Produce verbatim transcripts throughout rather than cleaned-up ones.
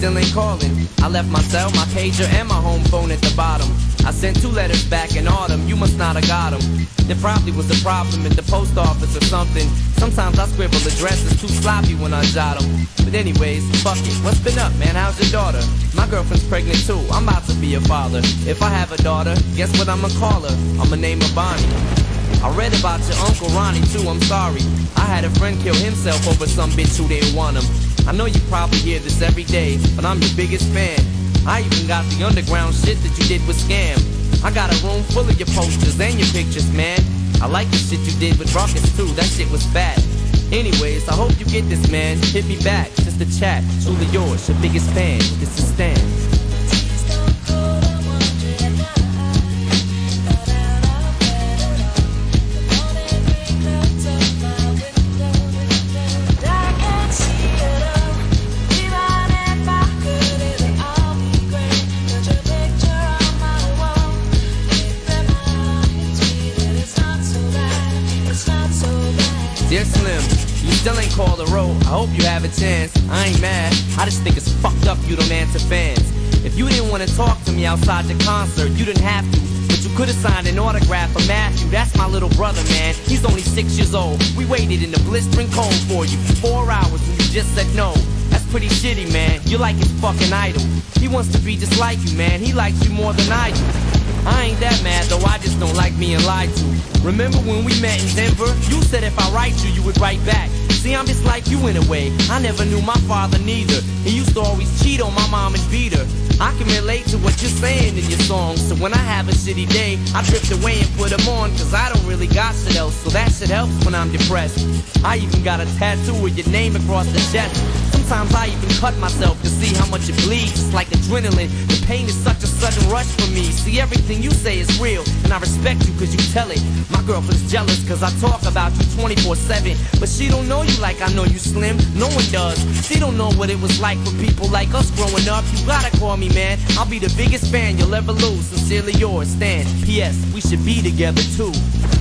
still ain't calling. I left my cell, my pager, and my home phone at the bottom. I sent two letters back in autumn, you must not have got them. There probably was a problem at the post office or something. Sometimes I scribble addresses too sloppy when I jot them. But anyways, fuck it, what's been up, man? How's your daughter? My girlfriend's pregnant too, I'm about to be a father. If I have a daughter, guess what I'ma call her? I'ma name her Bonnie. I read about your Uncle Ronnie too, I'm sorry. I had a friend kill himself over some bitch who didn't want him. I know you probably hear this every day, but I'm your biggest fan. I even got the underground shit that you did with Scam. I got a room full of your posters and your pictures, man. I like the shit you did with Ruckus too, that shit was fat. Anyways, I hope you get this, man. Hit me back, just a chat. Truly yours, your biggest fan. This is Stan. Dear Slim, you still ain't called a road. I hope you have a chance. I ain't mad. I just think it's fucked up you don't answer fans. If you didn't want to talk to me outside your concert, you didn't have to. But you could have signed an autograph for Matthew. That's my little brother, man. He's only six years old. We waited in the blistering cold for you for four hours and you just said no. That's pretty shitty, man. You're like his fucking idol. He wants to be just like you, man. He likes you more than I do. I ain't that mad, though I just don't like being lied to. Remember when we met in Denver? You said if I write you, you would write back. See, I'm just like you in a way. I never knew my father neither. He used to always cheat on my mom and beat her. I can relate to what you're saying in your songs. So when I have a shitty day, I drift away and put them on. Cause I don't really got shit else, so that shit helps when I'm depressed. I even got a tattoo with your name across the chest. Sometimes I even cut myself to see how much it bleeds. It's like adrenaline. The pain is such a sudden rush for me. See, everything you say is real, and I respect you cause you tell it. My girlfriend's jealous cause I talk about you twenty-four seven. But she don't know you like I know you, Slim. No one does. She don't know what it was like for people like us growing up. You gotta call me, man. I'll be the biggest fan you'll ever lose. Sincerely yours, Stan. P S. We should be together too.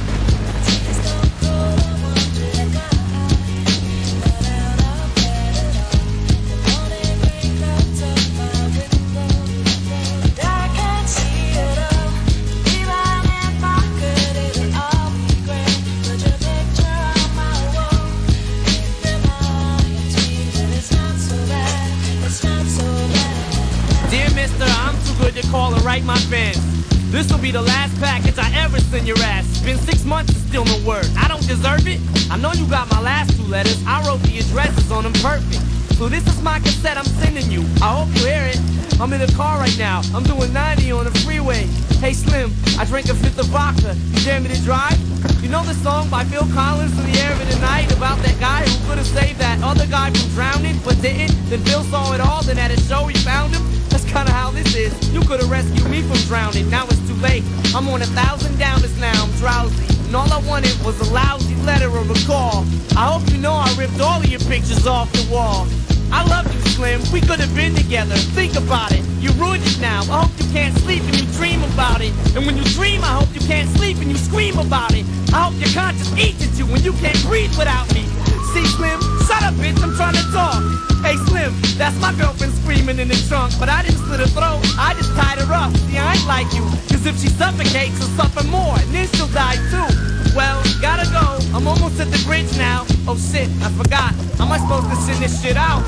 To call and write my fans. This'll be the last package I ever send your ass. It's been six months and still no word. I don't deserve it. I know you got my last two letters. I wrote the addresses on them perfect. So this is my cassette I'm sending you. I hope you hear it. I'm in the car right now. I'm doing ninety on the freeway. Hey Slim, I drank a fifth of vodka. You dare me to drive? You know the song by Phil Collins, In the Air of the Night, about that guy who could have saved that other guy from drowning but didn't? Then Phil saw it all, then at a show he found him. That's kinda how this is. You could've rescued me from drowning. Now it's too late. I'm on a thousand downers now. I'm drowsy. And all I wanted was a lousy letter or a call. I hope you know I ripped all of your pictures off the wall. I love you, Slim. We could've been together. Think about it. You ruined it now. I hope you can't sleep and you dream about it. And when you dream, I hope you can't sleep and you scream about it. I hope your conscience eats at you when you can't breathe without me. See, Slim? Shut up, bitch. I'm trying to talk. Hey Slim, that's my girlfriend screaming in the trunk. But I didn't slit her throat, I just tied her up. See, I ain't like you, cause if she suffocates, she'll suffer more, and then she'll die too. Well, gotta go, I'm almost at the bridge now. Oh shit, I forgot, how am I supposed to send this shit out?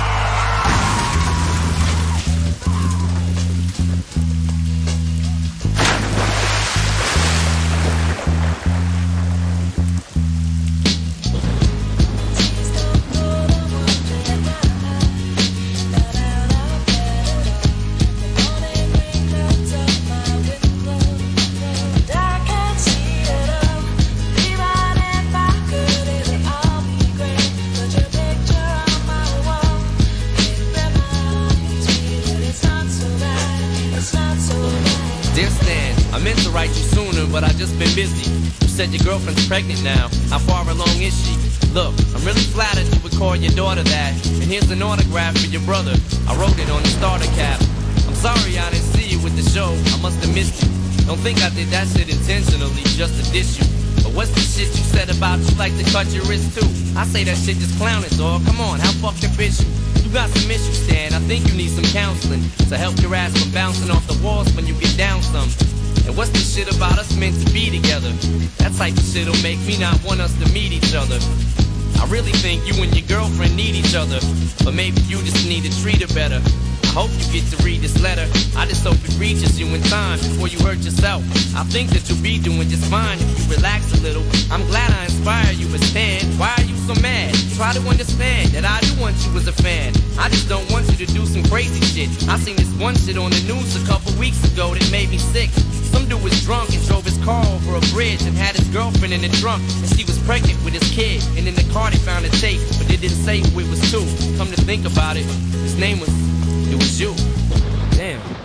But I just been busy. You said your girlfriend's pregnant now. How far along is she? Look, I'm really flattered you would call your daughter that. And here's an autograph for your brother. I wrote it on the starter cap. I'm sorry I didn't see you with the show. I must have missed you. Don't think I did that shit intentionally just to diss you. But what's the shit you said about you like to cut your wrist too? I say that shit just clowning, dog. Come on, how fucking bitch you? You got some issues, Stan. I think you need some counseling to help your ass from bouncing off the walls when you get down some. And what's this shit about us meant to be together? That type of shit'll make me not want us to meet each other. I really think you and your girlfriend need each other, but maybe you just need to treat her better. I hope you get to read this letter. I just hope it reaches you in time before you hurt yourself. I think that you'll be doing just fine if you relax a little. I'm glad I inspire you as Stan. Why are you so mad? Try to understand that I do want you as a fan. I just don't want you to do some crazy shit. I seen this one shit on the news a couple weeks ago that made me sick. Some dude was drunk and drove his car over a bridge and had his girlfriend in the trunk, and she was pregnant with his kid. And in the car they found a tape, but they didn't say who it was to. Come to think about it, his name was, it was you. Damn.